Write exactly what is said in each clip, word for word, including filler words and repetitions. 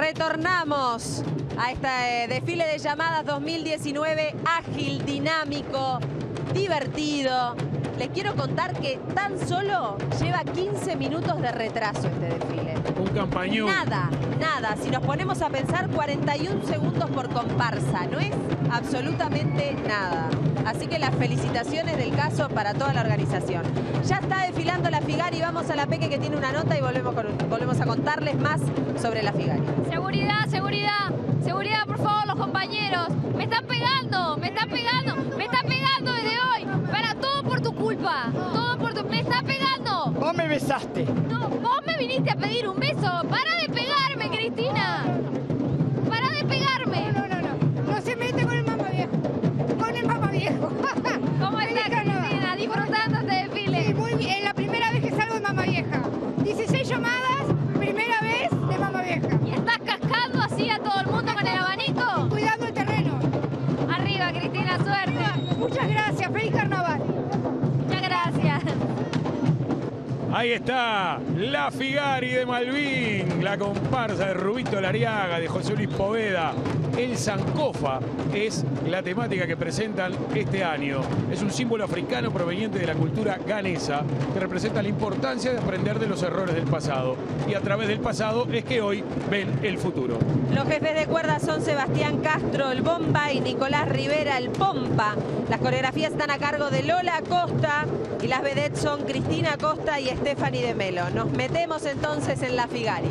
Retornamos a este desfile de llamadas dos mil diecinueve, ágil, dinámico, divertido. Les quiero contar que tan solo lleva quince minutos de retraso este desfile. Un campañón. Nada, nada. Si nos ponemos a pensar, cuarenta y un segundos por comparsa. No es absolutamente nada. Así que las felicitaciones del caso para toda la organización. Ya está desfilando la Figari. Vamos a la Peque, que tiene una nota, y volvemos, con, volvemos a contarles más sobre la Figari. Seguridad, seguridad, seguridad, por favor, los compañeros. Me están pegando, me están pegando, me están pegando desde hoy. Para todo por tu culpa, todo por tu... Me está pegando. Vos me besaste. No, vos me viniste a pedir un beso. Para de pegarme, Cristina. Para de pegarme. No, no, no, no. No se mete con el mamá viejo. Con el mamá viejo. ¿Cómo estás, Cristina? Disfrutando este desfile. Sí, muy bien. Es la primera vez que salgo de mamá vieja. dieciséis llamadas, primera vez de mamá vieja. ¿Y estás cascando así a todo el mundo con el abanico? Cuidando el terreno. Arriba, Cristina, suerte. Muchas gracias. Feliz carnaval. Muchas gracias. Ahí está la Figari de Malvin, la comparsa de Rubito Lariaga, de José Luis Poveda. El Sankofa es la temática que presentan este año. Es un símbolo africano proveniente de la cultura ghanesa que representa la importancia de aprender de los errores del pasado. Y a través del pasado es que hoy ven el futuro. Los jefes de cuerda son Sebastián Castro, el Bomba, y Nicolás Rivera, el Pompa. Las coreografías están a cargo de Lola Costa y las vedettes son Cristina Costa y Stephanie de Melo. Nos metemos entonces en la Figari.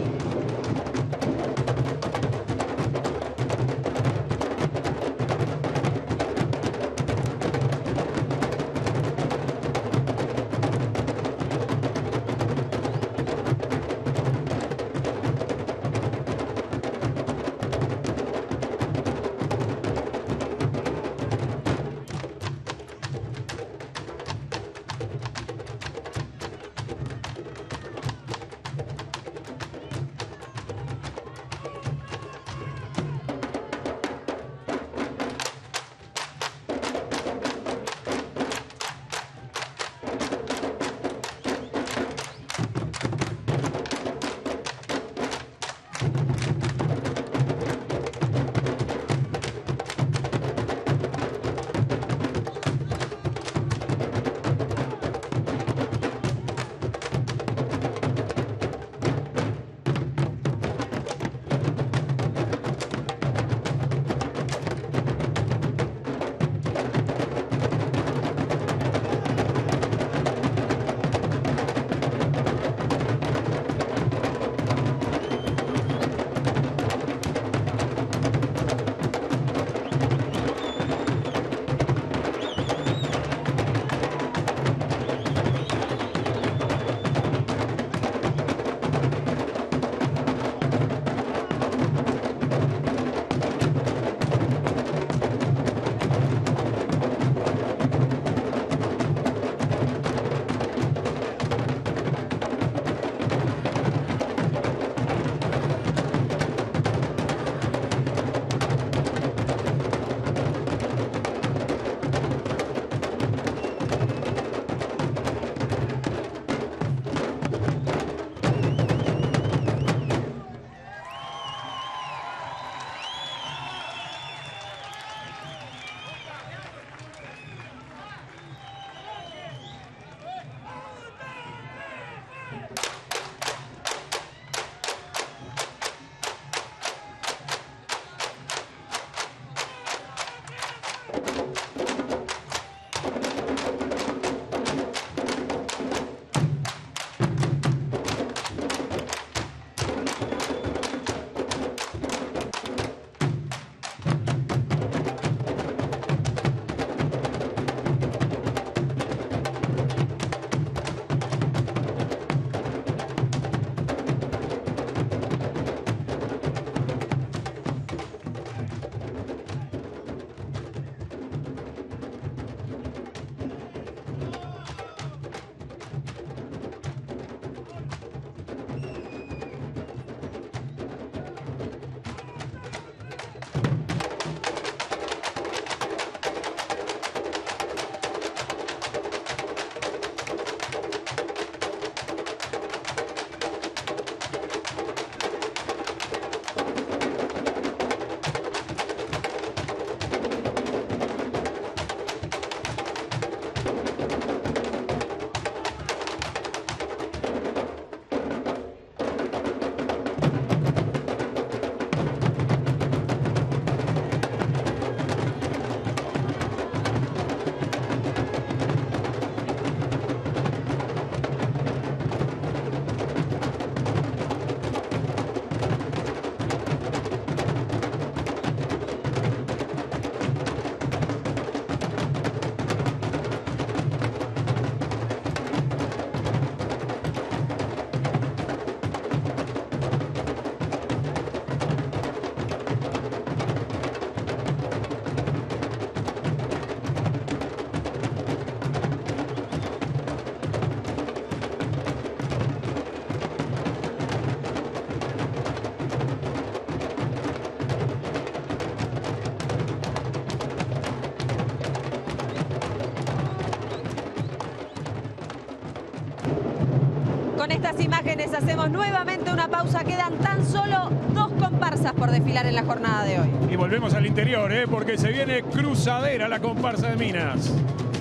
Con estas imágenes hacemos nuevamente una pausa. Quedan tan solo dos comparsas por desfilar en la jornada de hoy. Y volvemos al interior, ¿eh? Porque se viene cruzadera la comparsa de Minas.